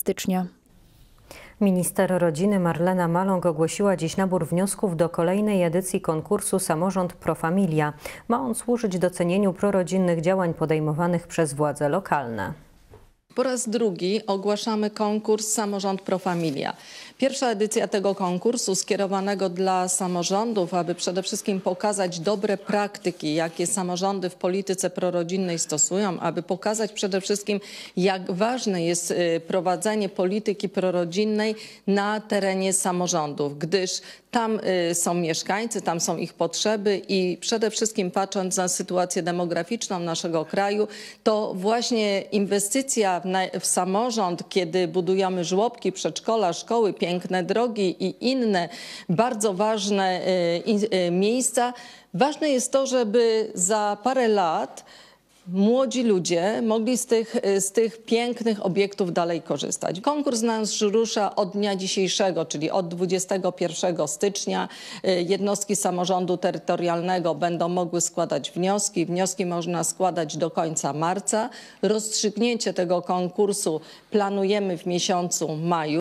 stycznia. Minister rodziny Marlena Maląg ogłosiła dziś nabór wniosków do kolejnej edycji konkursu Samorząd Pro Familia. Ma on służyć docenieniu prorodzinnych działań podejmowanych przez władze lokalne. Po raz drugi ogłaszamy konkurs Samorząd Pro Familia. Pierwsza edycja tego konkursu skierowanego dla samorządów, aby przede wszystkim pokazać dobre praktyki, jakie samorządy w polityce prorodzinnej stosują, aby pokazać przede wszystkim, jak ważne jest prowadzenie polityki prorodzinnej na terenie samorządów, gdyż tam są mieszkańcy, tam są ich potrzeby i przede wszystkim patrząc na sytuację demograficzną naszego kraju, to właśnie inwestycja w samorząd, kiedy budujemy żłobki, przedszkola, szkoły, piękne drogi i inne bardzo ważne miejsca, ważne jest to, żeby za parę lat młodzi ludzie mogli z tych pięknych obiektów dalej korzystać. Konkurs nasz rusza od dnia dzisiejszego, czyli od 21 stycznia. Jednostki samorządu terytorialnego będą mogły składać wnioski. Wnioski można składać do końca marca. Rozstrzygnięcie tego konkursu planujemy w miesiącu maju.